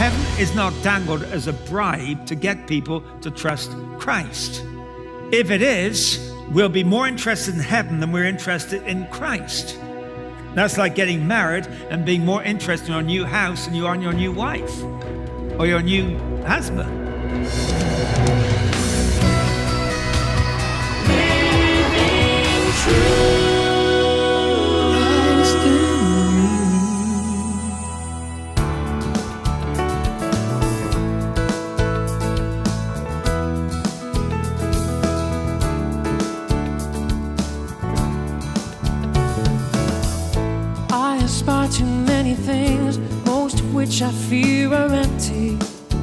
Heaven is not dangled as a bribe to get people to trust Christ. If it is, we'll be more interested in heaven than we're interested in Christ. That's like getting married and being more interested in your new house than you are in your new wife or your new husband. Living true. Too many things, most of which I fear are empty.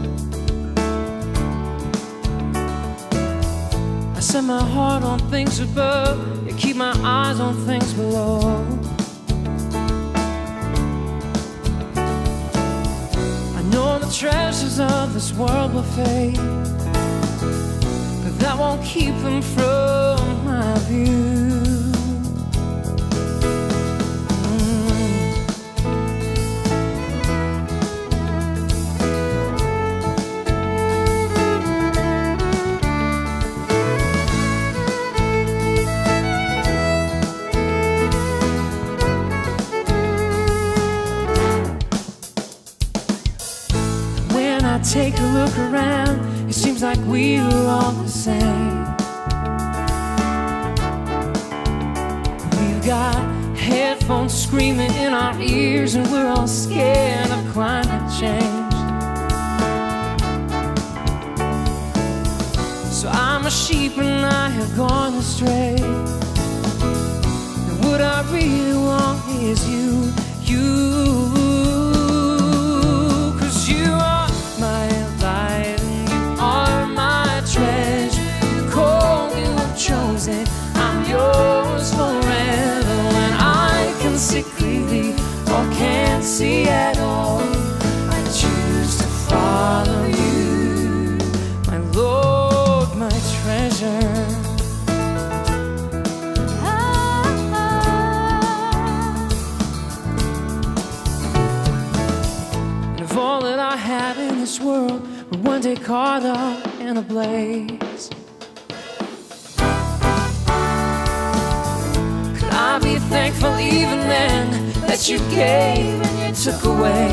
I set my heart on things above, yet keep my eyes on things below. I know the treasures of this world will fade, but that won't keep them from my view. Take a look around, it seems like we're all the same. We've got headphones screaming in our ears, and we're all scared of climate change. So I'm a sheep and I have gone astray, and what I really want is you. I'm yours forever. When I can see clearly or can't see at all, I choose to follow you, my Lord, my treasure. And if all that I have in this world were one day caught up in a blaze, I'll be thankful even then that you gave and you took away.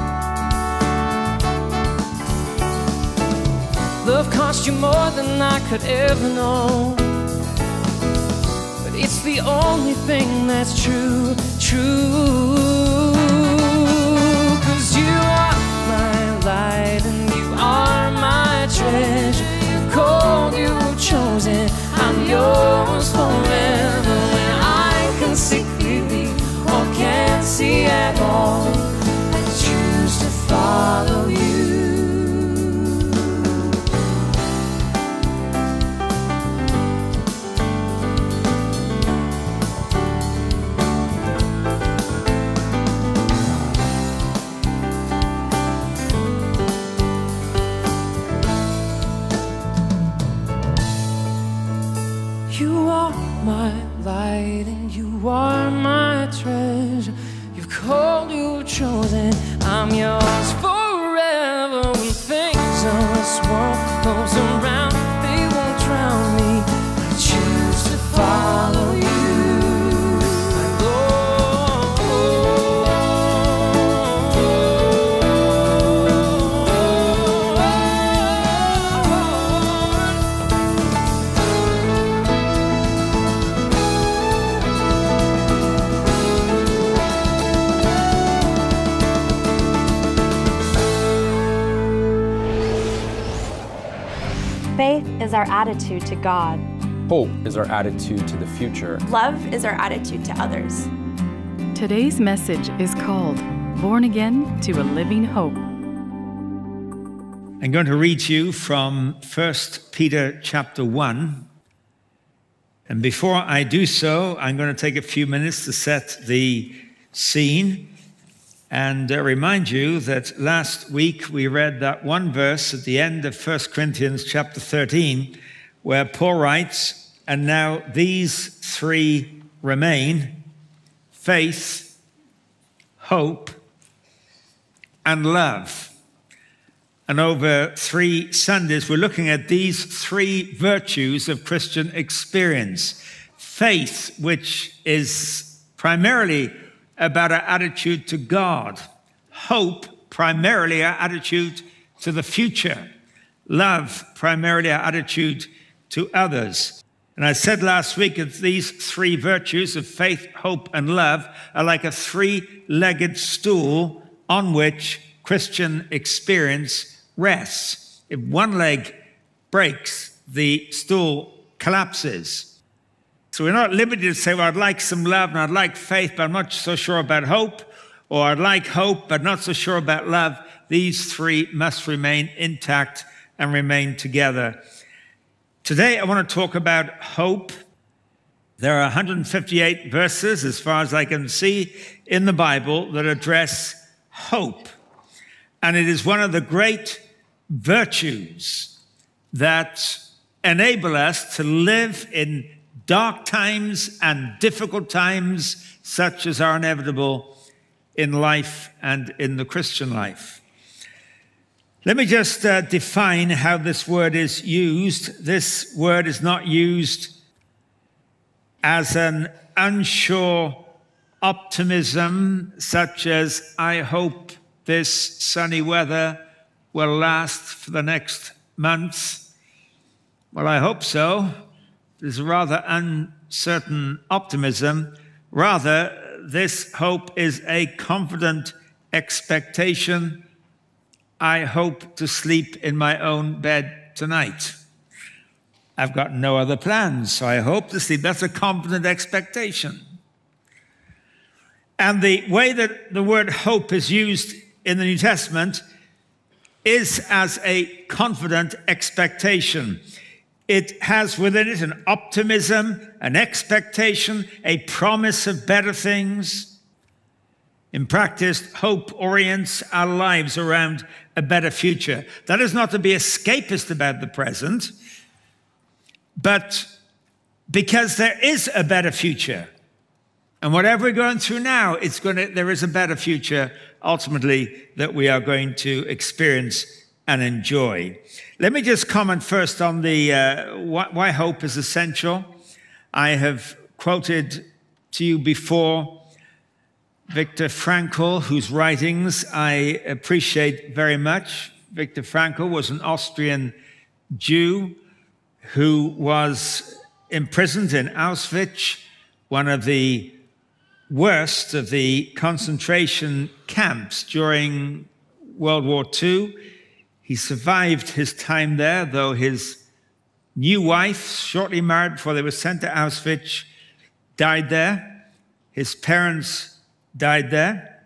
Love cost you more than I could ever know, but it's the only thing that's true. 'Cause you are my light and you are my treasure. You've called, you've chosen, I'm yours forever. See clearly or can't see at all, I choose to follow you. You are my light and you are my treasure. You've called, you've chosen, I'm yours forever. When things of this world comes around, they won't drown me. I choose to follow you, my Faith is our attitude to God. Hope is our attitude to the future. Love is our attitude to others. Today's message is called Born Again to a Living Hope. I'm going to read to you from 1 Peter chapter 1. And before I do so, I'm going to take a few minutes to set the scene and remind you that last week we read that one verse at the end of 1 Corinthians chapter 13, where Paul writes, and now these three remain: faith, hope, and love. And over 3 Sundays, we're looking at these 3 virtues of Christian experience. Faith, which is primarily about our attitude to God. Hope, primarily our attitude to the future. Love, primarily our attitude to others. And I said last week that these 3 virtues of faith, hope, and love are like a 3-legged stool on which Christian experience rests. If one leg breaks, the stool collapses. So we're not limited to say, well, I'd like some love and I'd like faith, but I'm not so sure about hope, or I'd like hope, but not so sure about love. These 3 must remain intact and remain together. Today, I want to talk about hope. There are 158 verses, as far as I can see, in the Bible that address hope. And it is one of the great virtues that enable us to live in dark times and difficult times, such as are inevitable in life and in the Christian life. Let me just define how this word is used. This word is not used as an unsure optimism, such as, I hope this sunny weather will last for the next months. Well, I hope so. There's a rather uncertain optimism. Rather, this hope is a confident expectation. I hope to sleep in my own bed tonight. I've got no other plans, so I hope to sleep. That's a confident expectation. And the way that the word hope is used in the New Testament is as a confident expectation. It has within it an optimism, an expectation, a promise of better things. In practice, hope orients our lives around a better future. That is not to be escapist about the present, but because there is a better future. And whatever we're going through now, there is a better future, ultimately, that we are going to experience and enjoy. Let me just comment first on the why hope is essential. I have quoted to you before Viktor Frankl, whose writings I appreciate very much. Viktor Frankl was an Austrian Jew who was imprisoned in Auschwitz, one of the worst of the concentration camps during World War II. He survived his time there, though his new wife, shortly married before they were sent to Auschwitz, died there. His parents died there.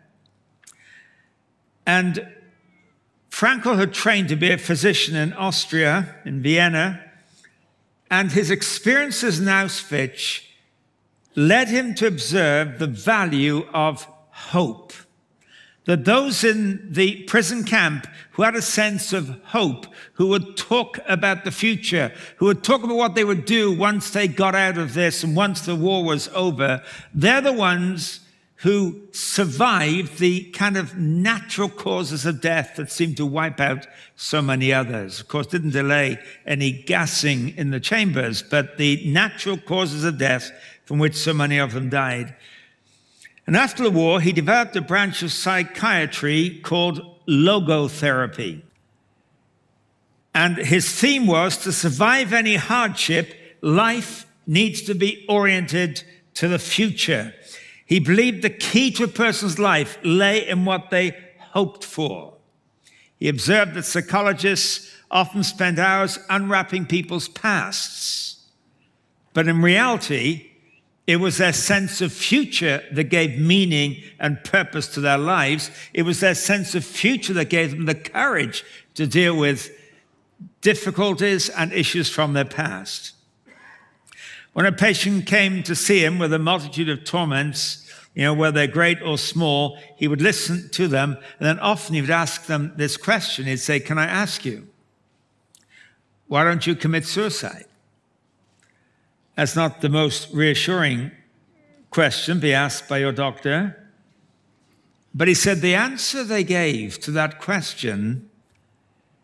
And Frankl had trained to be a physician in Austria, in Vienna, and his experiences in Auschwitz led him to observe the value of hope. That those in the prison camp who had a sense of hope, who would talk about the future, who would talk about what they would do once they got out of this and once the war was over, they're the ones who survived the kind of natural causes of death that seemed to wipe out so many others. Of course, didn't delay any gassing in the chambers, but the natural causes of death from which so many of them died. And after the war, he developed a branch of psychiatry called logotherapy. And his theme was, to survive any hardship, life needs to be oriented to the future. He believed the key to a person's life lay in what they hoped for. He observed that psychologists often spent hours unwrapping people's pasts. But in reality, it was their sense of future that gave meaning and purpose to their lives. It was their sense of future that gave them the courage to deal with difficulties and issues from their past. When a patient came to see him with a multitude of torments, whether they're great or small, he would listen to them, and then often he would ask them this question. He'd say, "Can I ask you, why don't you commit suicide?" That's not the most reassuring question to be asked by your doctor. But he said the answer they gave to that question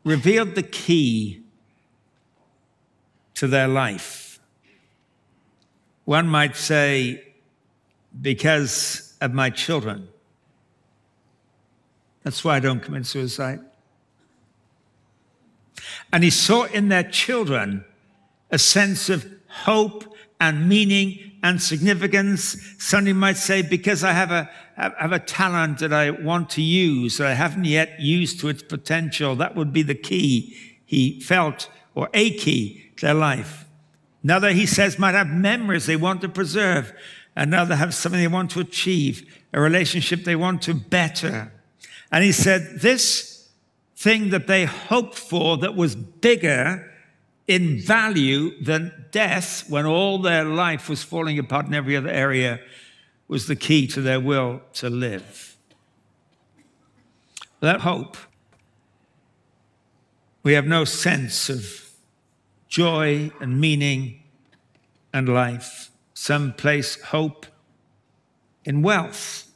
revealed the key to their life. One might say, because of my children. That's why I don't commit suicide. And he saw in their children a sense of hope and meaning and significance. Somebody might say, because I have a talent that I want to use, that I haven't yet used to its potential. That would be the key, he felt, or a key to their life. Another, he says, might have memories they want to preserve. Another have something they want to achieve, a relationship they want to better. And he said, this thing that they hoped for that was bigger in value than death, when all their life was falling apart in every other area, was the key to their will to live. Without hope, we have no sense of joy and meaning and life. Some place hope in wealth.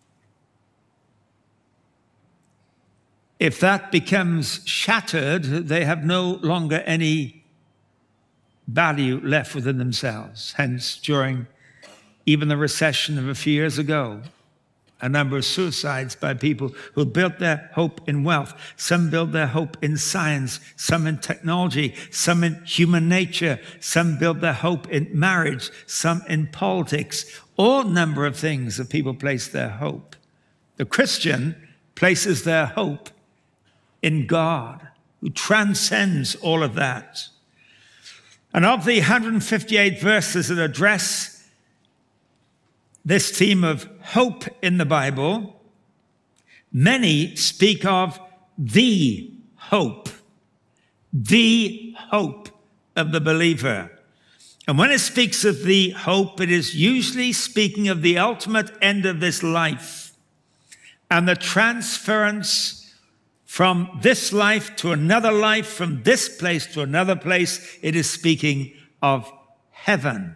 If that becomes shattered, they have no longer any value left within themselves. Hence, during even the recession of a few years ago, a number of suicides by people who built their hope in wealth. Some build their hope in science, some in technology, some in human nature, some build their hope in marriage, some in politics. All number of things that people place their hope. The Christian places their hope in God, who transcends all of that. And of the 158 verses that address this theme of hope in the Bible, many speak of the hope of the believer. And when it speaks of the hope, it is usually speaking of the ultimate end of this life and the transference from this life to another life, from this place to another place. It is speaking of heaven.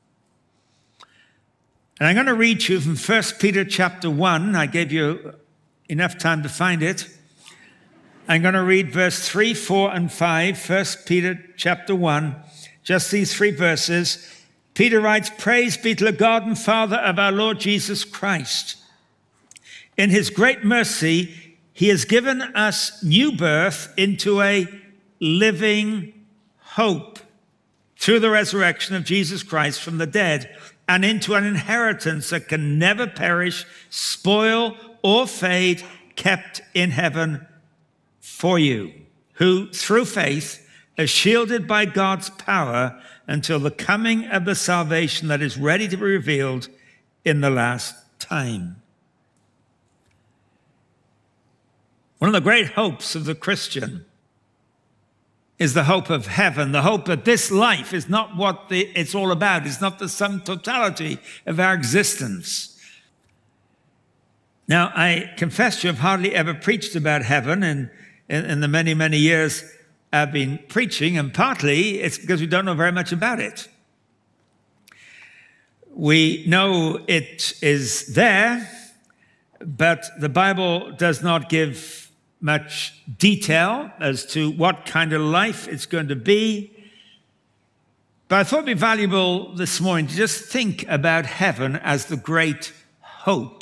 And I'm going to read to you from 1 Peter chapter 1. I gave you enough time to find it. I'm going to read verse 3, 4, and 5, 1 Peter chapter 1, just these 3 verses. Peter writes, "Praise be to the God and Father of our Lord Jesus Christ. In his great mercy, he has given us new birth into a living hope through the resurrection of Jesus Christ from the dead, and into an inheritance that can never perish, spoil, or fade, kept in heaven for you, who through faith are shielded by God's power until the coming of the salvation that is ready to be revealed in the last time." One of the great hopes of the Christian is the hope of heaven, the hope that this life is not what it's all about. It's not the sum totality of our existence. Now, I confess you have hardly ever preached about heaven in the many, many years I've been preaching, and partly it's because we don't know very much about it. We know it is there, but the Bible does not give much detail as to what kind of life it's going to be. But I thought it'd be valuable this morning to just think about heaven as the great hope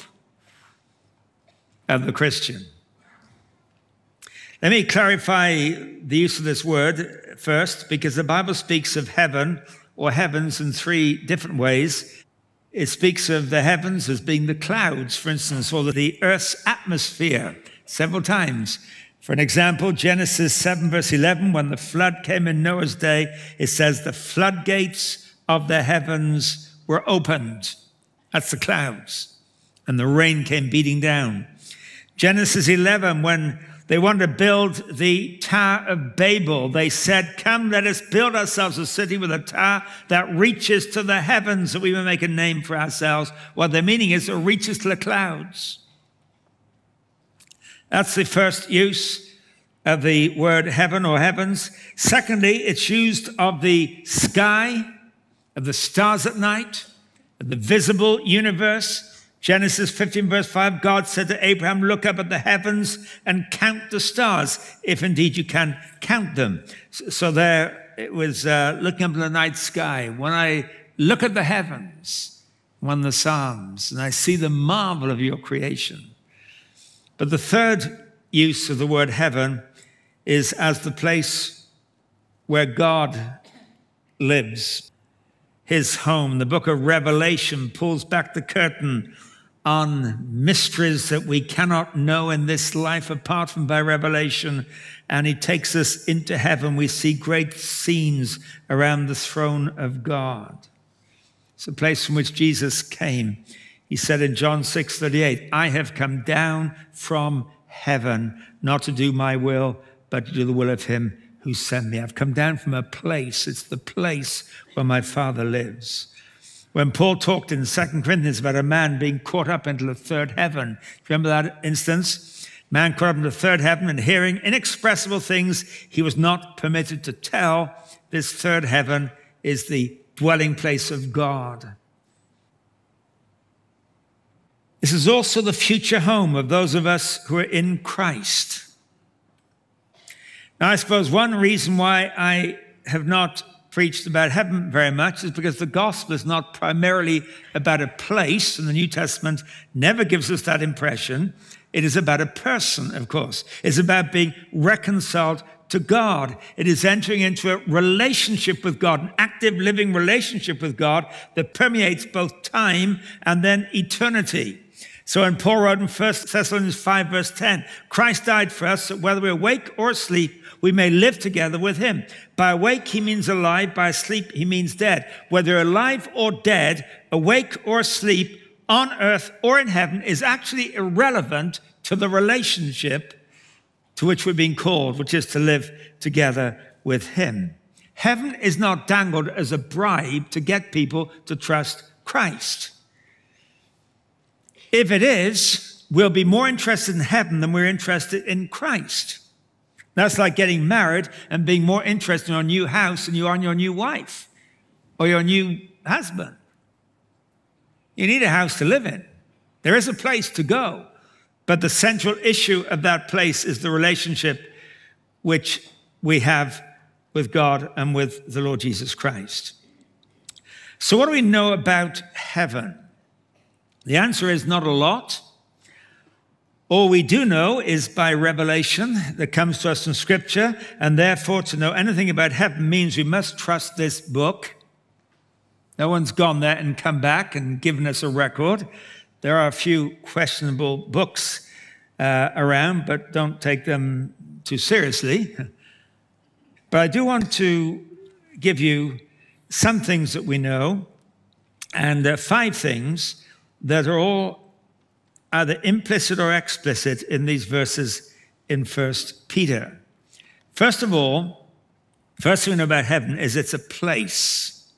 of the Christian. Let me clarify the use of this word first, because the Bible speaks of heaven or heavens in 3 different ways. It speaks of the heavens as being the clouds, for instance, or the earth's atmosphere several times. For an example, Genesis 7 verse 11, when the flood came in Noah's day, it says the floodgates of the heavens were opened. That's the clouds. And the rain came beating down. Genesis 11, when they wanted to build the Tower of Babel, they said, "Come, let us build ourselves a city with a tower that reaches to the heavens, that we may make a name for ourselves." What their meaning is, it reaches to the clouds. That's the first use of the word heaven or heavens. Secondly, it's used of the sky, of the stars at night, of the visible universe. Genesis 15, verse 5, God said to Abraham, look up at the heavens and count the stars, if indeed you can count them. So there it was looking up at the night sky. When I look at the heavens, one of the Psalms, and I see the marvel of your creation. But the third use of the word heaven is as the place where God lives, his home. The book of Revelation pulls back the curtain on mysteries that we cannot know in this life apart from by revelation. And he takes us into heaven. We see great scenes around the throne of God. It's a place from which Jesus came. He said in John 6:38, I have come down from heaven, not to do my will, but to do the will of him who sent me. I've come down from a place. It's the place where my Father lives. When Paul talked in 2 Corinthians about a man being caught up into the third heaven, do you remember that instance? Man caught up into the third heaven and hearing inexpressible things he was not permitted to tell. This third heaven is the dwelling place of God. This is also the future home of those of us who are in Christ. Now, I suppose one reason why I have not preached about heaven very much is because the gospel is not primarily about a place, and the New Testament never gives us that impression. It is about a person, of course. It's about being reconciled to God. It is entering into a relationship with God, an active living relationship with God that permeates both time and then eternity. So when Paul wrote in 1 Thessalonians 5, verse 10, Christ died for us, that whether we're awake or asleep, we may live together with him. By awake, he means alive. By asleep, he means dead. Whether alive or dead, awake or asleep, on earth or in heaven, is actually irrelevant to the relationship to which we're being called, which is to live together with him. Heaven is not dangled as a bribe to get people to trust Christ. If it is, we'll be more interested in heaven than we're interested in Christ. That's like getting married and being more interested in your new house than you are in your new wife or your new husband. You need a house to live in. There is a place to go. But the central issue of that place is the relationship which we have with God and with the Lord Jesus Christ. So what do we know about heaven? The answer is not a lot. All we do know is by revelation that comes to us from Scripture, and therefore to know anything about heaven means we must trust this book. No one's gone there and come back and given us a record. There are a few questionable books around, but don't take them too seriously. But I do want to give you some things that we know, and 5 things that are all either implicit or explicit in these verses in 1 Peter. First of all, first thing we know about heaven is it's a place.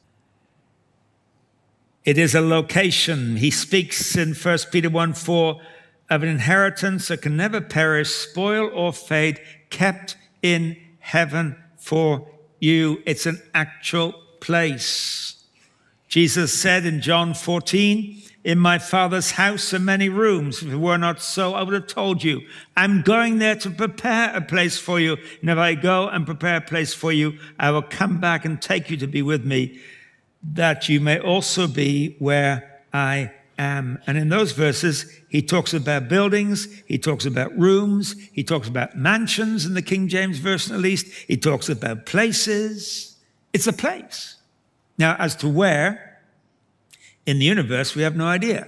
It is a location. He speaks in 1 Peter 1:4 of an inheritance that can never perish, spoil, or fade, kept in heaven for you. It's an actual place. Jesus said in John 14, in my Father's house are many rooms. If it were not so, I would have told you. I'm going there to prepare a place for you. And if I go and prepare a place for you, I will come back and take you to be with me, that you may also be where I am. And in those verses, he talks about buildings, he talks about rooms, he talks about mansions in the King James Version at least, he talks about places. It's a place. Now, as to where in the universe, we have no idea.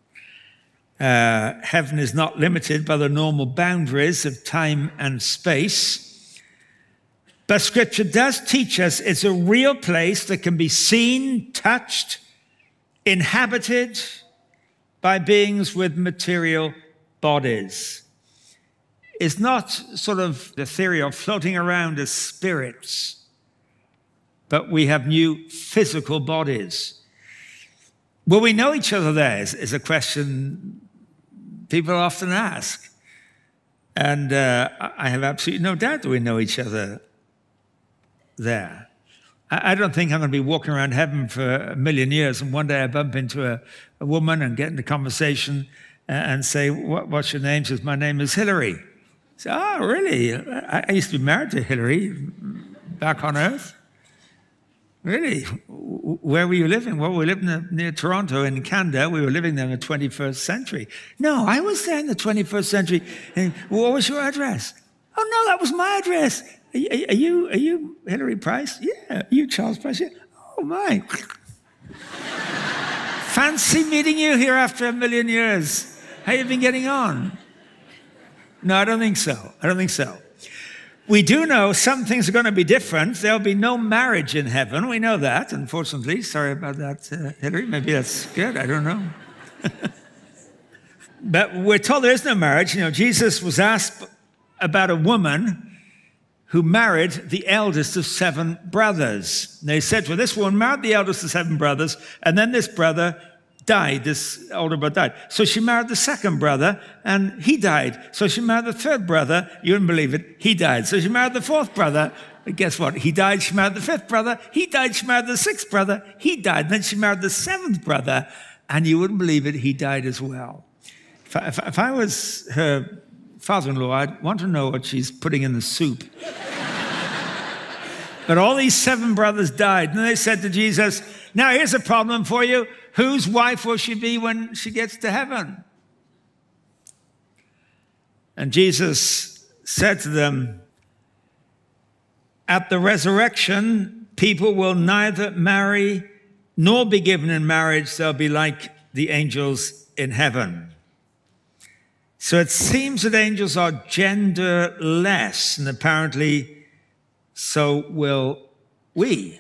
Heaven is not limited by the normal boundaries of time and space. But Scripture does teach us it's a real place that can be seen, touched, inhabited by beings with material bodies. It's not sort of the theory of floating around as spirits, but we have new physical bodies. Will we know each other there is a question people often ask. And I have absolutely no doubt that we know each other there. I don't think I'm going to be walking around heaven for a million years and one day I bump into a woman and get into conversation and say, what's your name? She says, my name is Hillary. I say, oh, really? I used to be married to Hillary back on earth. Really? Where were you living? Well, we lived near Toronto in Canada. We were living there in the 21st century. No, I was there in the 21st century. And what was your address? Oh, no, that was my address. Are you Hillary Price? Yeah. Are you Charles Price? Yeah. Oh, my. Fancy meeting you here after a million years. How you been getting on? No, I don't think so. I don't think so. We do know some things are going to be different. There'll be no marriage in heaven. We know that, unfortunately. Sorry about that, Hillary. Maybe that's good. I don't know. But we're told there is no marriage. You know, Jesus was asked about a woman who married the eldest of 7 brothers. And they said to her, this woman married the eldest of 7 brothers, and then this brother died, this older brother died. So she married the second brother, and he died. So she married the third brother. You wouldn't believe it. He died. So she married the fourth brother. But guess what? He died. She married the fifth brother. He died. She married the sixth brother. He died. And then she married the 7th brother, and you wouldn't believe it. He died as well. If I was her father-in-law, I'd want to know what she's putting in the soup. But all these 7 brothers died. And they said to Jesus, now here's a problem for you. Whose wife will she be when she gets to heaven? And Jesus said to them, at the resurrection, people will neither marry nor be given in marriage. They'll be like the angels in heaven. So it seems that angels are genderless, and apparently so will we.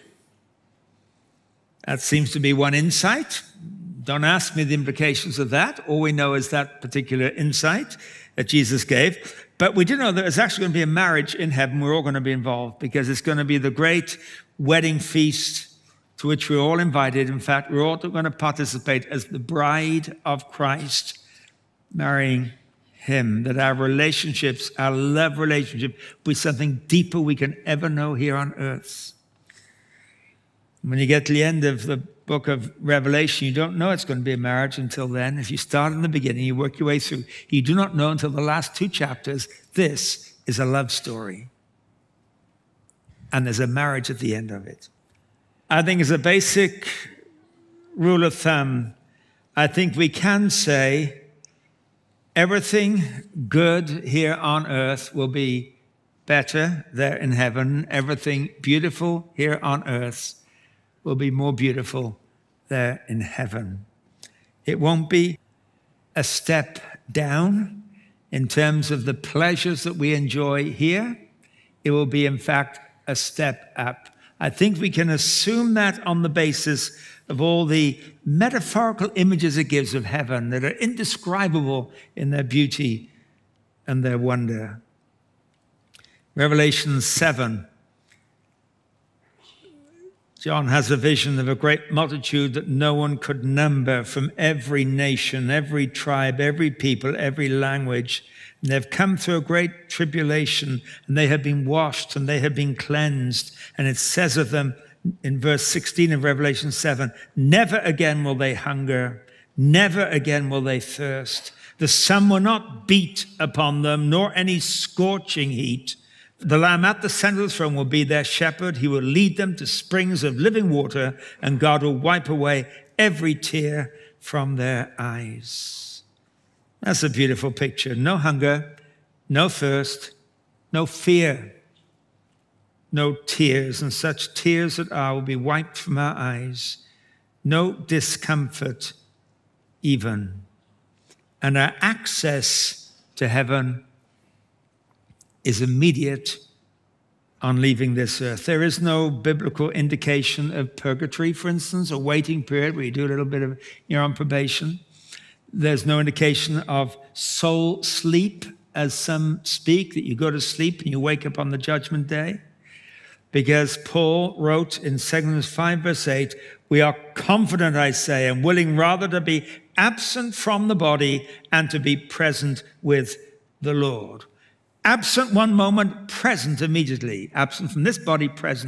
That seems to be one insight. Don't ask me the implications of that. All we know is that particular insight that Jesus gave. But we do know that there's actually going to be a marriage in heaven. We're all going to be involved because it's going to be the great wedding feast to which we're all invited. In fact, we're all going to participate as the bride of Christ, marrying him, that our relationships, our love relationship, will be something deeper we can ever know here on earth. When you get to the end of the book of Revelation, you don't know it's going to be a marriage until then. If you start in the beginning, you work your way through. You do not know until the last 2 chapters, this is a love story. And there's a marriage at the end of it. I think as a basic rule of thumb, I think we can say everything good here on earth will be better there in heaven. Everything beautiful here on earth will be more beautiful there in heaven. It won't be a step down in terms of the pleasures that we enjoy here. It will be, in fact, a step up. I think we can assume that on the basis of all the metaphorical images it gives of heaven that are indescribable in their beauty and their wonder. Revelation 7. John has a vision of a great multitude that no one could number from every nation, every tribe, every people, every language. And they've come through a great tribulation, and they have been washed, and they have been cleansed. And it says of them in verse 16 of Revelation 7, never again will they hunger, never again will they thirst. The sun will not beat upon them, nor any scorching heat. The Lamb at the center of the throne will be their shepherd. He will lead them to springs of living water, and God will wipe away every tear from their eyes. That's a beautiful picture. No hunger, no thirst, no fear, no tears, and such tears that are will be wiped from our eyes. No discomfort even. And our access to heaven is immediate on leaving this earth. There is no biblical indication of purgatory, for instance, a waiting period where you do a little bit of, you're on probation. There's no indication of soul sleep, as some speak, that you go to sleep and you wake up on the judgment day. Because Paul wrote in 2 Corinthians 5, verse 8, we are confident, I say, and willing rather to be absent from the body and to be present with the Lord. Absent one moment, present immediately. Absent from this body, present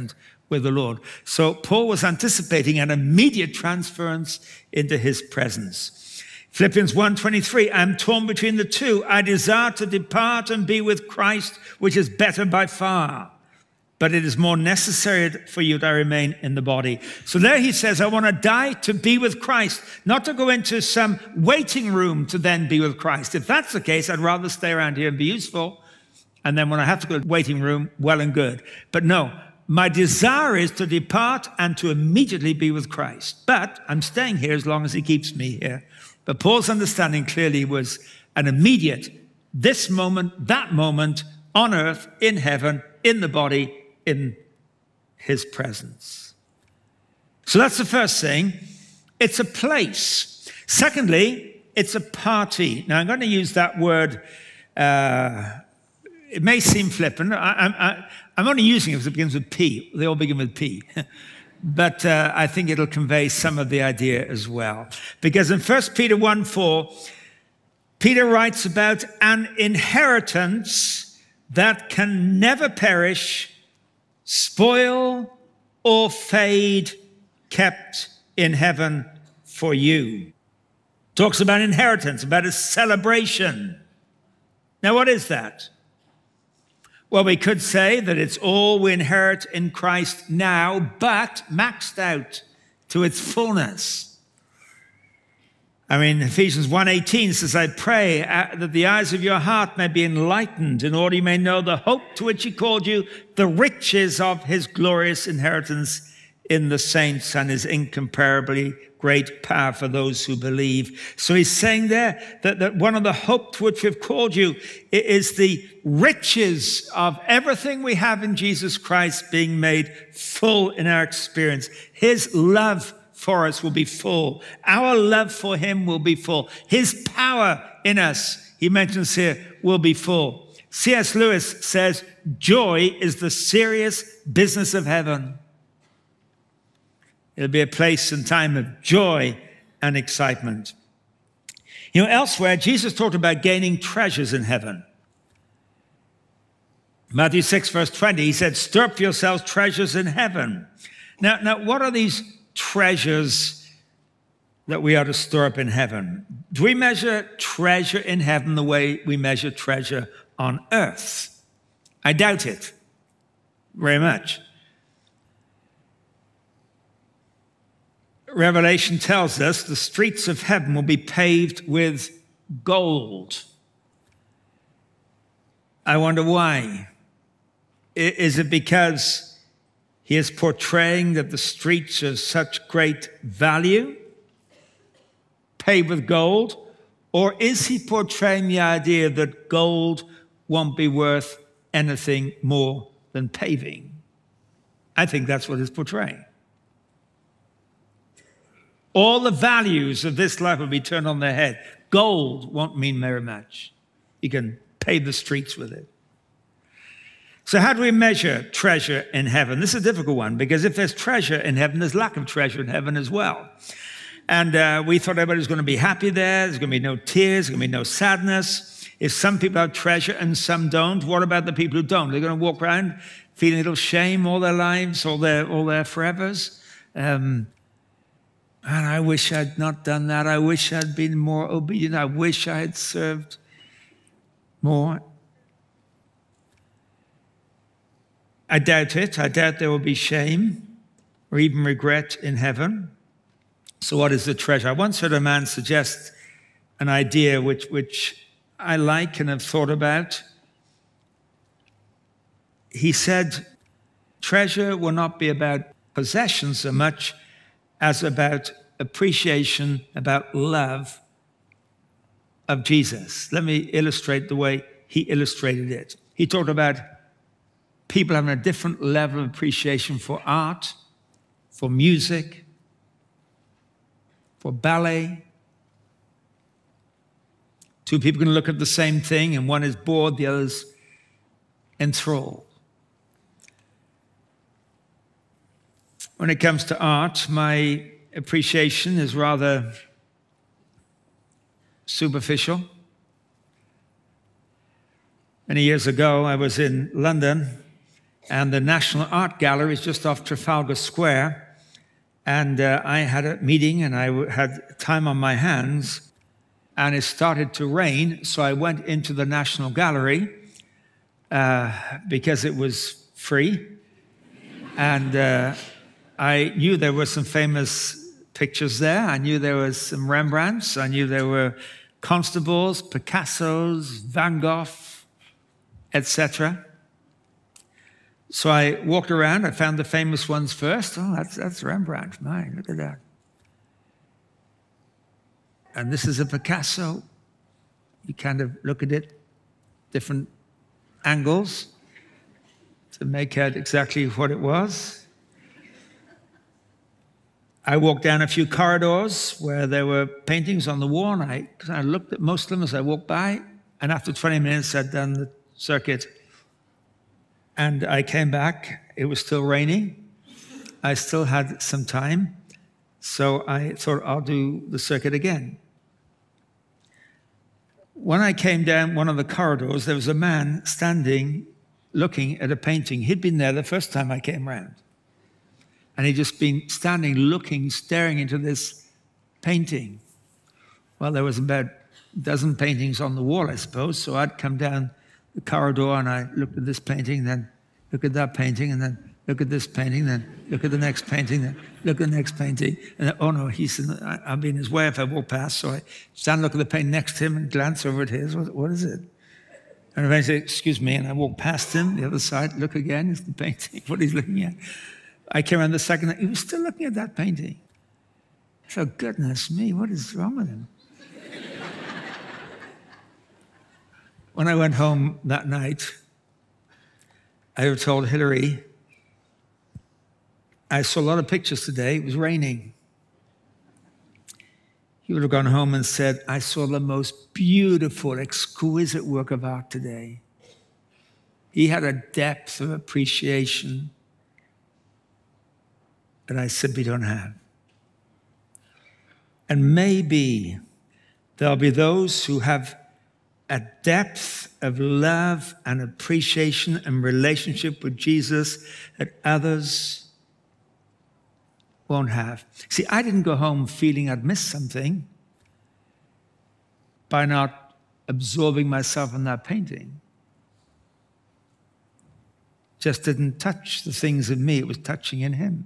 with the Lord. So Paul was anticipating an immediate transference into his presence. Philippians 1:23, I'm torn between the two. I desire to depart and be with Christ, which is better by far. But it is more necessary for you that I remain in the body. So there he says, I want to die to be with Christ, not to go into some waiting room to then be with Christ. If that's the case, I'd rather stay around here and be useful. And then when I have to go to the waiting room, well and good. But no, my desire is to depart and to immediately be with Christ. But I'm staying here as long as he keeps me here. But Paul's understanding clearly was an immediate, this moment, that moment, on earth, in heaven, in the body, in his presence. So that's the first thing. It's a place. Secondly, it's a party. Now I'm going to use that word. It may seem flippant. I'm only using it because it begins with P. They all begin with P. But I think it'll convey some of the idea as well. Because in 1 Peter 1:4, Peter writes about an inheritance that can never perish, spoil, or fade, kept in heaven for you. Talks about inheritance, about a celebration. Now, what is that? Well, we could say that it's all we inherit in Christ now, but maxed out to its fullness. I mean, Ephesians 1:18 says, I pray that the eyes of your heart may be enlightened in order you may know the hope to which he called you, the riches of his glorious inheritance in the saints and his incomparably great power for those who believe. So he's saying there that one of the hope to which we've called you is the riches of everything we have in Jesus Christ being made full in our experience. His love for us will be full. Our love for him will be full. His power in us, he mentions here, will be full. C.S. Lewis says, joy is the serious business of heaven. It'll be a place and time of joy and excitement. You know, elsewhere, Jesus talked about gaining treasures in heaven. Matthew 6, verse 20, he said, stir up for yourselves treasures in heaven. Now, what are these treasures that we are to store up in heaven? Do we measure treasure in heaven the way we measure treasure on earth? I doubt it very much. Revelation tells us the streets of heaven will be paved with gold. I wonder why. Is it because he is portraying that the streets are such great value, paved with gold? Or is he portraying the idea that gold won't be worth anything more than paving? I think that's what he's portraying. All the values of this life will be turned on their head. Gold won't mean very much. You can pave the streets with it. So how do we measure treasure in heaven? This is a difficult one, because if there's treasure in heaven, there's lack of treasure in heaven as well. And we thought everybody was going to be happy there. There's going to be no tears. There's going to be no sadness. If some people have treasure and some don't, what about the people who don't? They're going to walk around feeling a little shame all their lives, all their forevers. And I wish I'd not done that. I wish I'd been more obedient. I wish I had served more. I doubt it. I doubt there will be shame or even regret in heaven. So what is the treasure? I once heard a man suggest an idea which I like and have thought about. He said, treasure will not be about possessions so much as about appreciation, about love of Jesus. Let me illustrate the way he illustrated it. He talked about people having a different level of appreciation for art, for music, for ballet. Two people can look at the same thing and one is bored, the other's enthralled. When it comes to art, my appreciation is rather superficial. Many years ago, I was in London And the National Art Gallery is just off Trafalgar Square. And I had a meeting and I had time on my hands. And it started to rain, so I went into the National Gallery because it was free. And I knew there were some famous pictures there. I knew there was some Rembrandts. I knew there were Constables, Picassos, Van Gogh, etc. So I walked around. I found the famous ones first. Oh, that's Rembrandt. My, look at that. And this is a Picasso. You kind of look at it, different angles to make out exactly what it was. I walked down a few corridors where there were paintings on the wall, and I looked at most of them as I walked by, and after 20 minutes I'd done the circuit. And I came back. It was still raining. I still had some time, so I thought I'll do the circuit again. When I came down one of the corridors, there was a man standing looking at a painting. He'd been there the first time I came round. And he'd just been standing, looking, staring into this painting. Well, there was about a dozen paintings on the wall, I suppose. So I'd come down the corridor and I looked at this painting, then look at that painting, and then look at this painting, then look at the next painting, then look at the next painting. And then, oh no, I'll be in his way if I walk past. So I stand, look at the painting next to him and glance over at his. What is it? And eventually, excuse me, and I walk past him, the other side, look again, it's the painting, what he's looking at. I came around the second night, he was still looking at that painting. So, goodness me, what is wrong with him? When I went home that night, I told Hillary, I saw a lot of pictures today, it was raining. He would have gone home and said, I saw the most beautiful, exquisite work of art today. He had a depth of appreciation that I simply don't have. And maybe there'll be those who have a depth of love and appreciation and relationship with Jesus that others won't have. See, I didn't go home feeling I'd missed something by not absorbing myself in that painting. Just didn't touch the things in me, it was touching in him.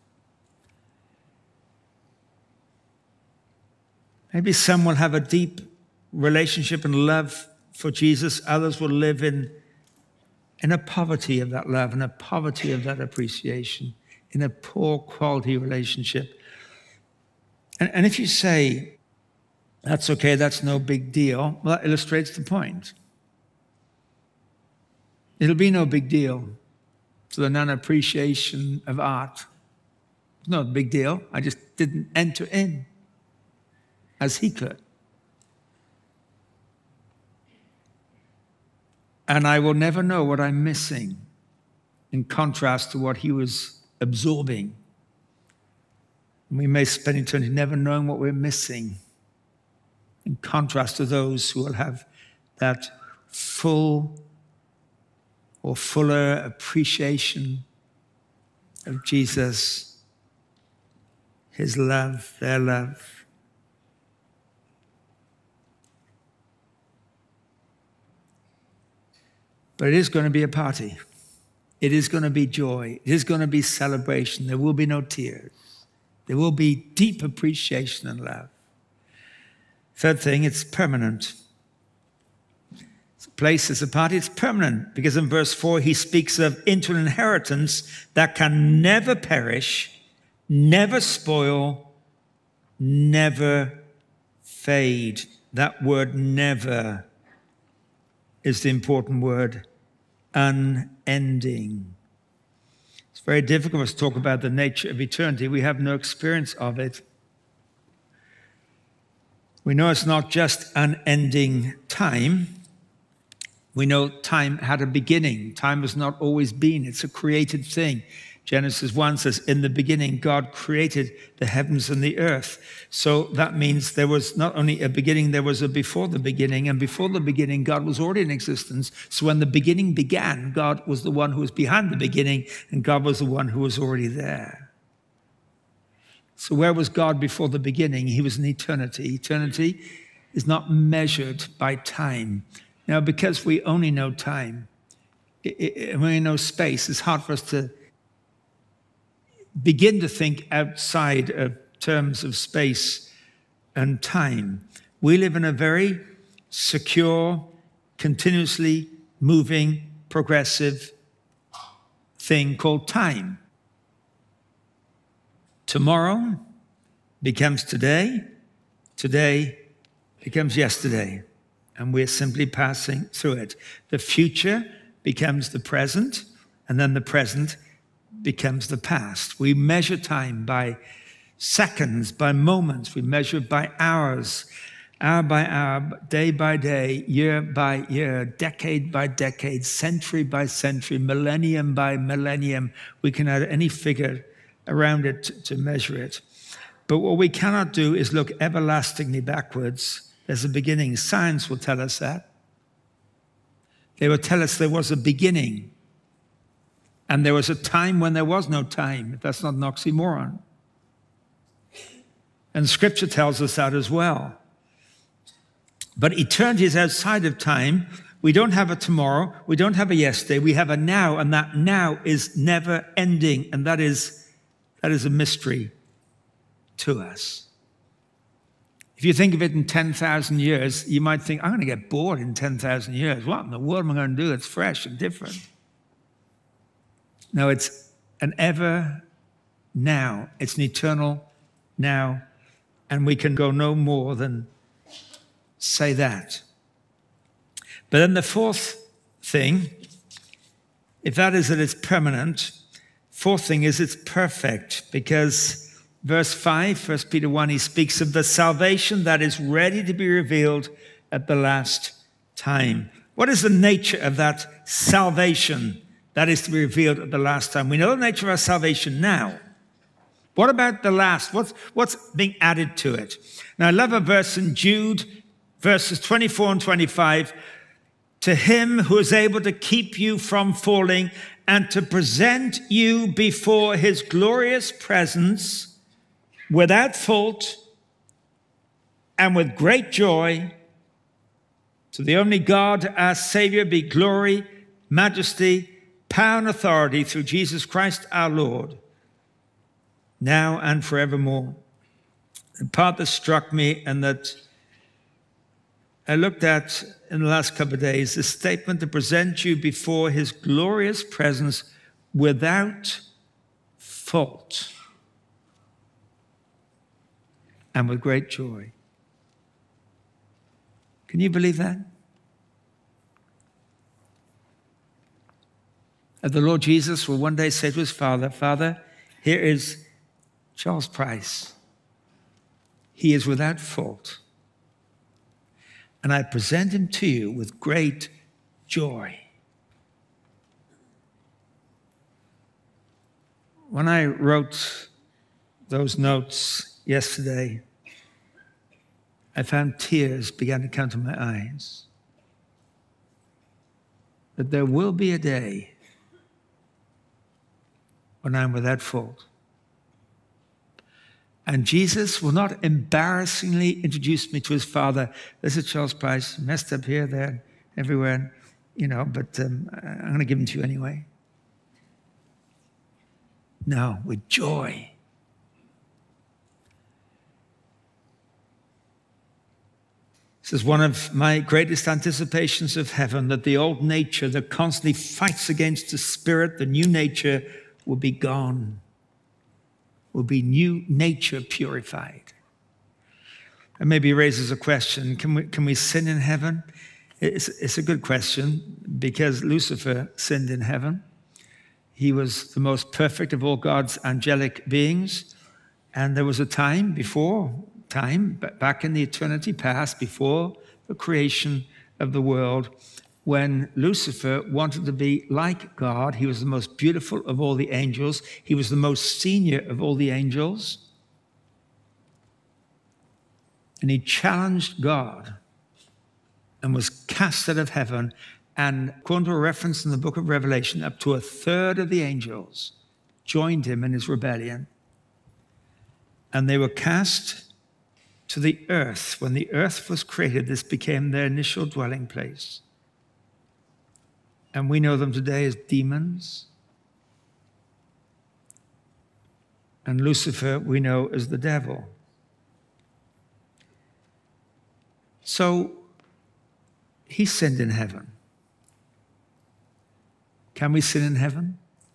Maybe some will have a deep relationship and love for Jesus. Others will live in a poverty of that love and a poverty of that appreciation, in a poor quality relationship. And if you say, that's okay, that's no big deal, well, that illustrates the point. It'll be no big deal to the non-appreciation of art. It's not a big deal. I just didn't enter in as he could. And I will never know what I'm missing in contrast to what he was absorbing. We may spend eternity never knowing what we're missing in contrast to those who will have that full or fuller appreciation of Jesus, his love, their love. But it is going to be a party. It is going to be joy. It is going to be celebration. There will be no tears. There will be deep appreciation and love. Third thing, it's permanent. It's a place, it's a party, it's permanent. Because in verse 4, he speaks of into an inheritance that can never perish, never spoil, never fade. That word never is the important word. Unending. It's very difficult for us to talk about the nature of eternity. We have no experience of it. We know it's not just unending time. We know time had a beginning. Time has not always been. It's a created thing. Genesis 1 says, in the beginning, God created the heavens and the earth. So that means there was not only a beginning, there was a before the beginning. And before the beginning, God was already in existence. So when the beginning began, God was the one who was behind the beginning, and God was the one who was already there. So where was God before the beginning? He was in eternity. Eternity is not measured by time. Now, because we only know time, we only know space, it's hard for us to begin to think outside of terms of space and time. We live in a very secure, continuously moving, progressive thing called time. Tomorrow becomes today, today becomes yesterday, and we're simply passing through it. The future becomes the present, and then the present becomes the past. We measure time by seconds, by moments. We measure it by hours, hour by hour, day by day, year by year, decade by decade, century by century, millennium by millennium. We can add any figure around it to measure it. But what we cannot do is look everlastingly backwards. There's a beginning. Science will tell us that. They will tell us there was a beginning. And there was a time when there was no time. That's not an oxymoron. And Scripture tells us that as well. But eternity is outside of time. We don't have a tomorrow. We don't have a yesterday. We have a now, and that now is never ending. And that is a mystery to us. If you think of it in 10,000 years, you might think, I'm going to get bored in 10,000 years. What in the world am I going to do? It's fresh and different. No, it's an ever now. It's an eternal now. And we can go no more than say that. But then the fourth thing, if that is that it's permanent, fourth thing is it's perfect, because verse 5, 1 Peter 1, he speaks of the salvation that is ready to be revealed at the last time. What is the nature of that salvation that is to be revealed at the last time? We know the nature of our salvation now. What about the last? What's being added to it? Now, I love a verse in Jude, verses 24 and 25. To him who is able to keep you from falling and to present you before his glorious presence without fault and with great joy, to the only God, our Savior, be glory, majesty, power and authority through Jesus Christ our Lord, now and forevermore. The part that struck me and that I looked at in the last couple of days, the statement to present you before his glorious presence without fault and with great joy. Can you believe that? That the Lord Jesus will one day say to his Father, Father, here is Charles Price. He is without fault. And I present him to you with great joy. When I wrote those notes yesterday, I found tears began to come to my eyes. That there will be a day when I'm without fault. And Jesus will not embarrassingly introduce me to his Father. This is Charles Price, messed up here, there, everywhere, but I'm going to give him to you anyway. No, with joy. This is one of my greatest anticipations of heaven, that the old nature that constantly fights against the Spirit, the new nature, will be gone. Will be new nature purified. And maybe raises a question, can we sin in heaven? It's a good question, because Lucifer sinned in heaven. He was the most perfect of all God's angelic beings. And there was a time, back in the eternity past, before the creation of the world, when Lucifer wanted to be like God. He was the most beautiful of all the angels. He was the most senior of all the angels. And he challenged God and was cast out of heaven. And according to a reference in the book of Revelation, up to a third of the angels joined him in his rebellion. And they were cast to the earth. When the earth was created, this became their initial dwelling place. And we know them today as demons. And Lucifer we know as the devil. So he sinned in heaven. Can we sin in heaven?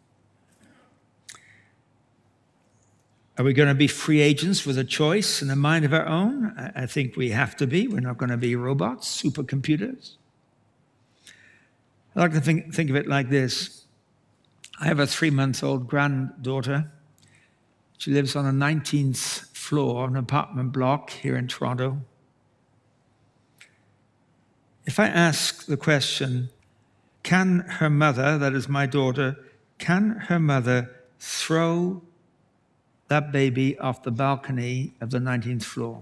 Are we going to be free agents with a choice and a mind of our own? I think we have to be. We're not going to be robots, supercomputers. I like to think of it like this. I have a 3-month-old granddaughter. She lives on a 19th floor of an apartment block here in Toronto. If I ask the question, can her mother, that is my daughter, can her mother throw that baby off the balcony of the 19th floor?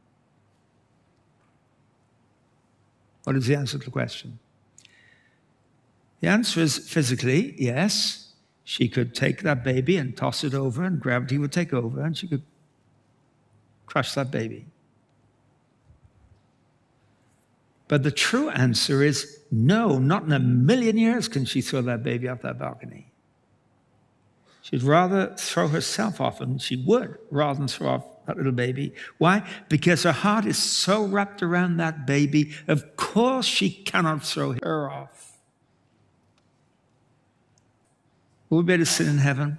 What is the answer to the question? The answer is physically, yes. She could take that baby and toss it over, and gravity would take over, and she could crush that baby. But the true answer is no, not in a million years can she throw that baby off that balcony. She'd rather throw herself off, and she would, rather than throw off that little baby. Why? Because her heart is so wrapped around that baby, of course she cannot throw her off. Will we be able to sin in heaven?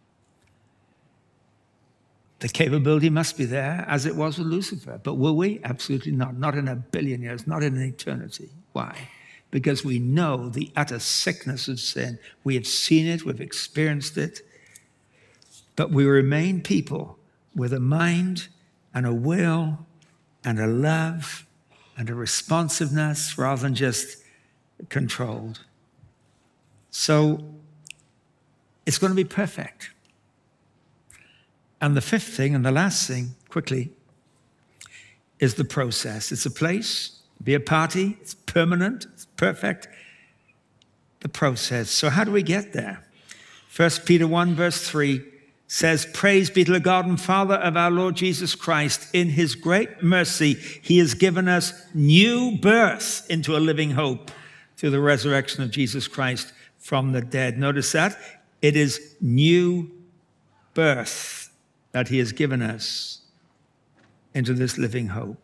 The capability must be there, as it was with Lucifer. But will we? Absolutely not. Not in a billion years, not in an eternity. Why? Because we know the utter sickness of sin. We have seen it, we've experienced it. But we remain people with a mind and a will and a love and a responsiveness rather than just controlled. So it's going to be perfect. And the fifth thing and the last thing, quickly, is the process. It's a place, be a party, it's permanent, it's perfect. The process. So how do we get there? 1 Peter 1 verse 3 says, "Praise be to the God and Father of our Lord Jesus Christ. In his great mercy, he has given us new birth into a living hope through the resurrection of Jesus Christ from the dead." Notice that. It is new birth that he has given us into this living hope.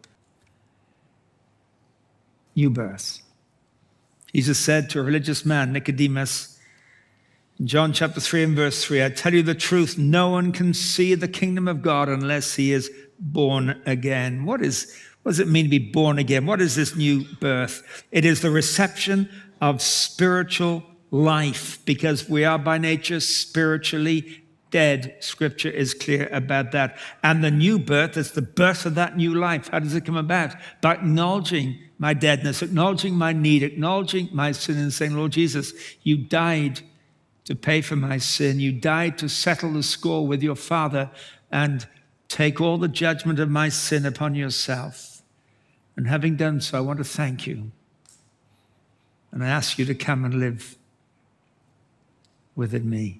New birth. Jesus said to a religious man, Nicodemus, in John chapter 3 and verse 3, "I tell you the truth, no one can see the kingdom of God unless he is born again." What does it mean to be born again? What is this new birth? It is the reception of spiritual life, because we are by nature spiritually dead. Scripture is clear about that. And the new birth is the birth of that new life. How does it come about? By acknowledging my deadness, acknowledging my need, acknowledging my sin, and saying, "Lord Jesus, you died to pay for my sin. You died to settle the score with your Father and take all the judgment of my sin upon yourself. And having done so, I want to thank you. And I ask you to come and live within me."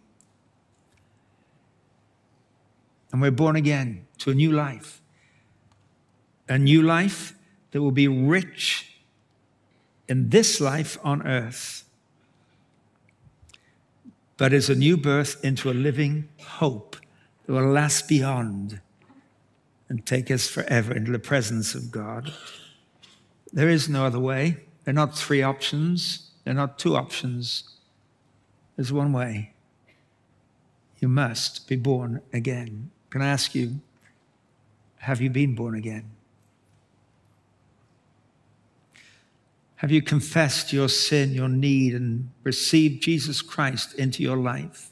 And we're born again to a new life that will be rich in this life on earth, but is a new birth into a living hope that will last beyond and take us forever into the presence of God. There is no other way. There are not three options. There are not two options. There's one way. You must be born again. Can I ask you, have you been born again? Have you confessed your sin, your need, and received Jesus Christ into your life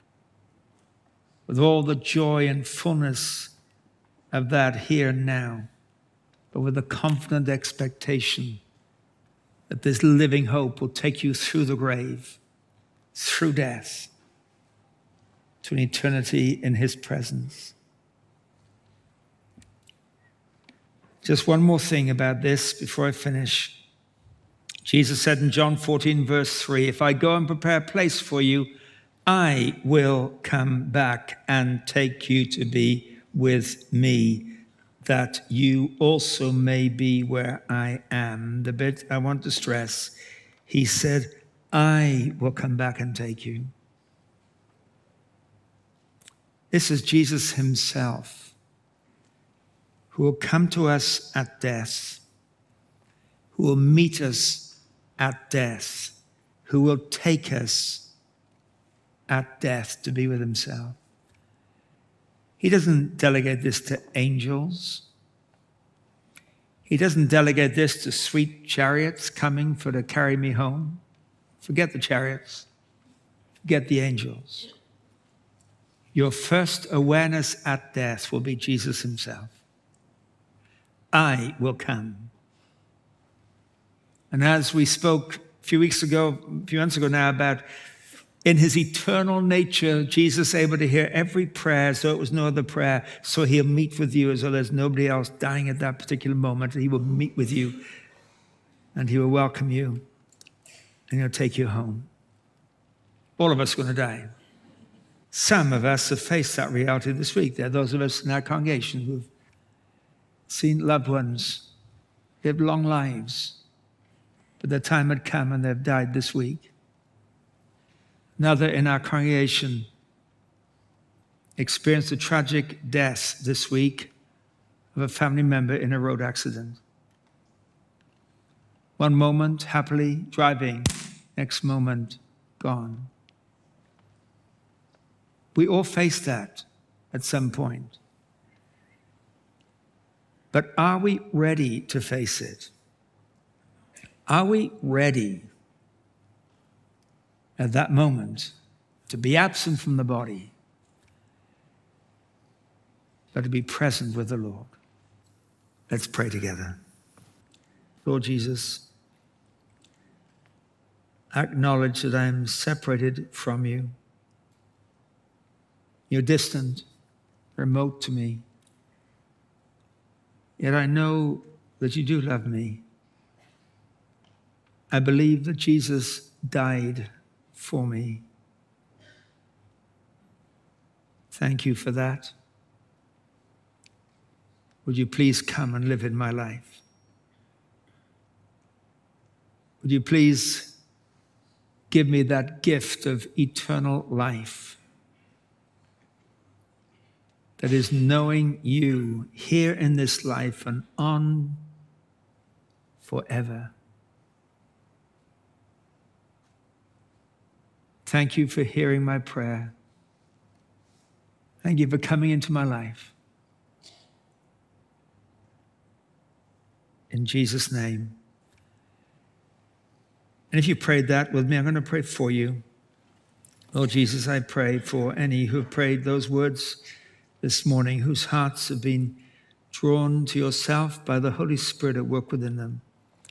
with all the joy and fullness of that here and now, but with a confident expectation that this living hope will take you through the grave, through death, to an eternity in his presence. Just one more thing about this before I finish. Jesus said in John 14, verse 3, if I go and prepare a place for you, I will come back and take you to be with me, that you also may be where I am. The bit I want to stress, he said, I will come back and take you. This is Jesus himself, who will come to us at death, who will meet us at death, who will take us at death to be with himself. He doesn't delegate this to angels. He doesn't delegate this to sweet chariots coming to carry me home. Forget the chariots. Forget the angels. Your first awareness at death will be Jesus himself. I will come. And as we spoke a few months ago now, about in his eternal nature, Jesus able to hear every prayer, so it was no other prayer, so he'll meet with you as though there's nobody else dying at that particular moment. He will meet with you, and he will welcome you, and he'll take you home. All of us are going to die. Some of us have faced that reality this week. There are those of us in our congregation who've seen loved ones live long lives, but their time had come and they've died this week. Another in our congregation experienced a tragic death this week of a family member in a road accident. One moment happily driving, next moment gone. We all face that at some point. But are we ready to face it? Are we ready at that moment to be absent from the body, but to be present with the Lord? Let's pray together. Lord Jesus, I acknowledge that I am separated from you. You're distant, remote to me. Yet I know that you do love me. I believe that Jesus died for me. Thank you for that. Would you please come and live in my life? Would you please give me that gift of eternal life? That is knowing you here in this life and on forever. Thank you for hearing my prayer. Thank you for coming into my life. In Jesus' name. And if you prayed that with me, I'm going to pray for you. Lord Jesus, I pray for any who have prayed those words this morning, whose hearts have been drawn to yourself by the Holy Spirit at work within them,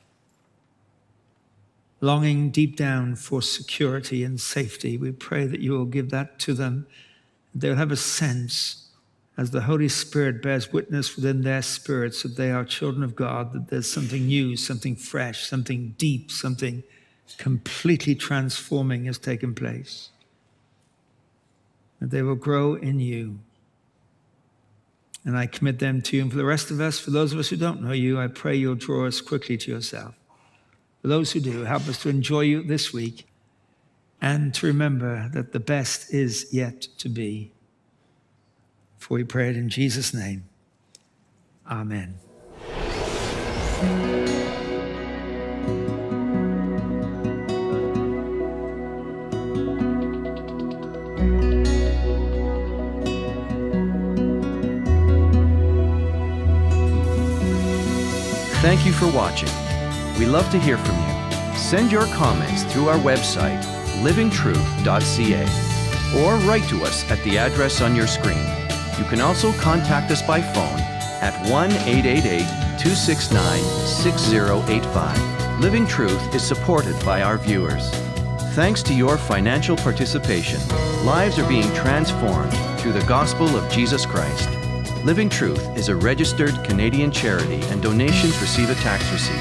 longing deep down for security and safety. We pray that you will give that to them. They'll have a sense, as the Holy Spirit bears witness within their spirits that they are children of God, that there's something new, something fresh, something deep, something completely transforming has taken place. That they will grow in you. And I commit them to you. And for the rest of us, for those of us who don't know you, I pray you'll draw us quickly to yourself. For those who do, help us to enjoy you this week and to remember that the best is yet to be. For we pray it in Jesus' name. Amen. Thank you for watching. We love to hear from you. Send your comments through our website, livingtruth.ca, or write to us at the address on your screen. You can also contact us by phone at 1-888-269-6085. Living Truth is supported by our viewers. Thanks to your financial participation, lives are being transformed through the gospel of Jesus Christ. Living Truth is a registered Canadian charity and donations receive a tax receipt.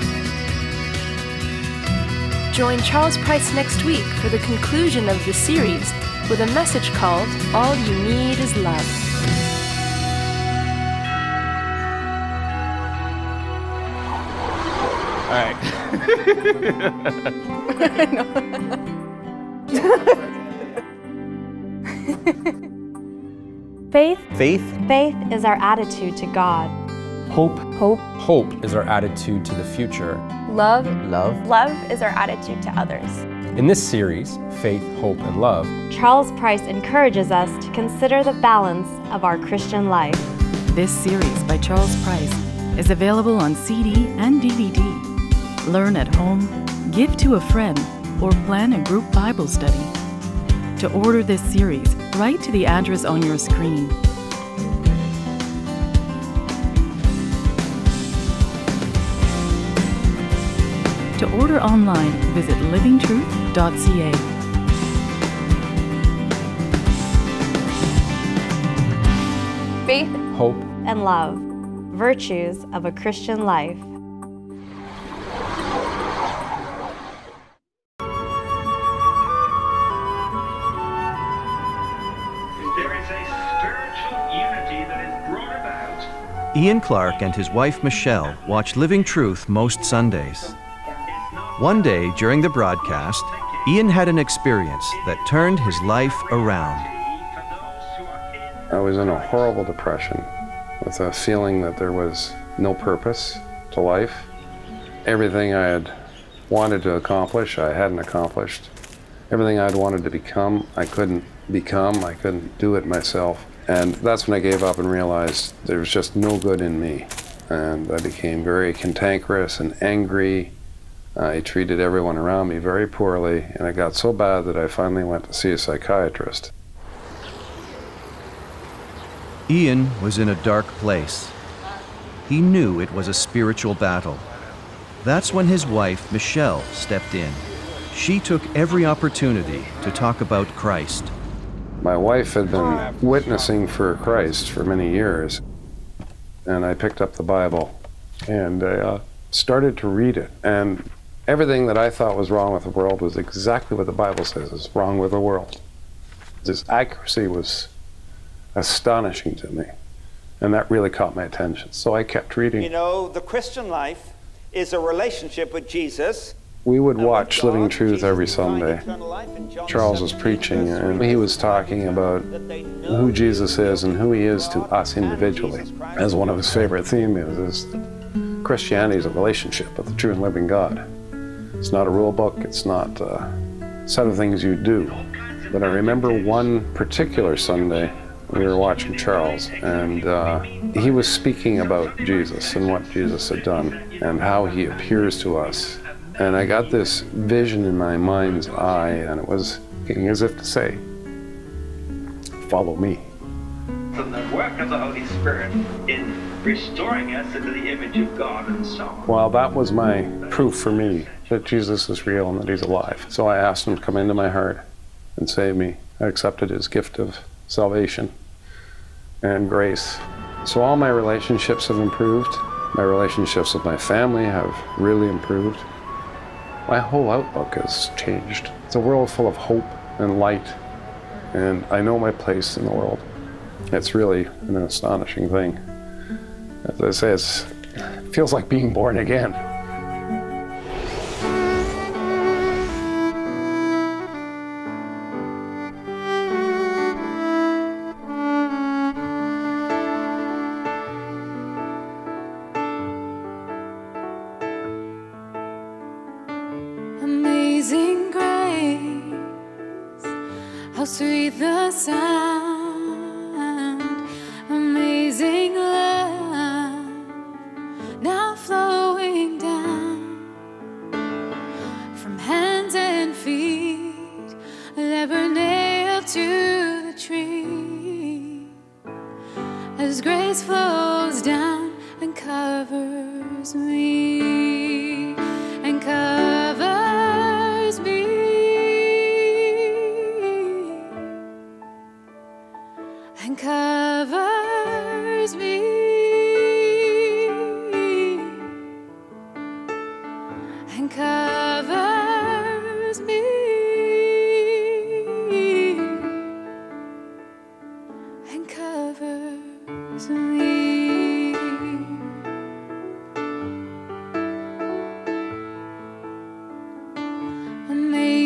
Join Charles Price next week for the conclusion of the series with a message called All You Need Is Love. All right. Faith Faith is our attitude to God. Hope Hope is our attitude to the future. Love Love is our attitude to others. In this series, Faith, Hope, and Love, Charles Price encourages us to consider the balance of our Christian life. This series by Charles Price is available on CD and DVD. Learn at home, give to a friend, or plan a group Bible study. To order this series, write to the address on your screen. To order online, visit livingtruth.ca. Faith Hope, And love, virtues of a Christian life. There is a spiritual unity that is brought about. Ian Clark and his wife Michelle watch Living Truth most Sundays. One day during the broadcast, Ian had an experience that turned his life around. I was in a horrible depression with a feeling that there was no purpose to life. Everything I had wanted to accomplish, I hadn't accomplished. Everything I'd wanted to become, I couldn't become. I couldn't do it myself. And that's when I gave up and realized there was just no good in me. And I became very cantankerous and angry. I treated everyone around me very poorly, and it got so bad that I finally went to see a psychiatrist. Ian was in a dark place. He knew it was a spiritual battle. That's when his wife, Michelle, stepped in. She took every opportunity to talk about Christ. My wife had been witnessing for Christ for many years, and I picked up the Bible and I started to read it. And everything that I thought was wrong with the world was exactly what the Bible says is wrong with the world. This accuracy was astonishing to me, and that really caught my attention. So I kept reading. You know, the Christian life is a relationship with Jesus. We would watch Living Truth every Sunday. Charles was preaching, and he was talking about who Jesus is and who he is to us individually. As one of his favorite themes is Christianity is a relationship with the true and living God. It's not a rule book, it's not a set of things you do. But I remember one particular Sunday, we were watching Charles, and he was speaking about Jesus and what Jesus had done and how he appears to us. And I got this vision in my mind's eye, and it was as if to say, follow me. From the work of the Holy Spirit in restoring us into the image of God and so on. Well, that was my proof for me that Jesus is real and that he's alive. So I asked him to come into my heart and save me. I accepted his gift of salvation and grace. So all my relationships have improved. My relationships with my family have really improved. My whole outlook has changed. It's a world full of hope and light, and I know my place in the world. It's really an astonishing thing. As I say, it feels like being born again. Amazing grace, how sweet the sound. Amazing love, now flowing down from hands and feet that were nailed to the tree. As grace flows down and covers me.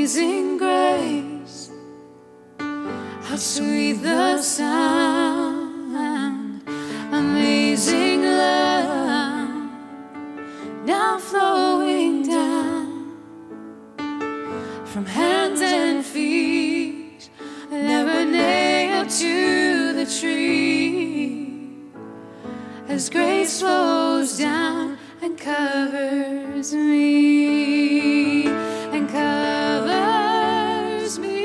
Amazing grace, how sweet the sound. Amazing love, now flowing down from hands and feet, never nailed to the tree. As grace flows down and covers me, and covers me,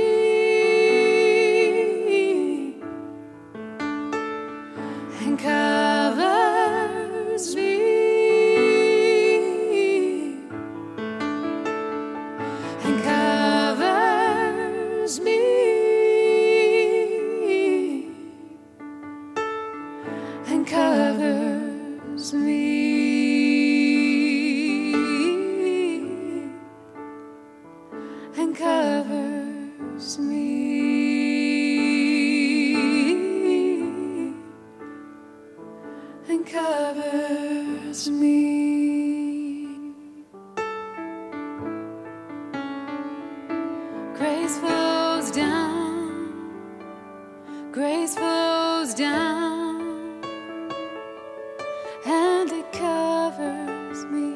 and covers me, and covers me, and covers me. And covers me, and covers me. Grace flows down, grace flows down, and it covers me.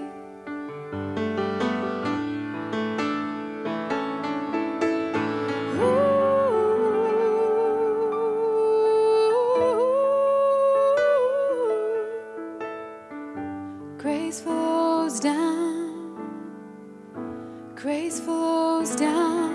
Grace flows down, grace flows down.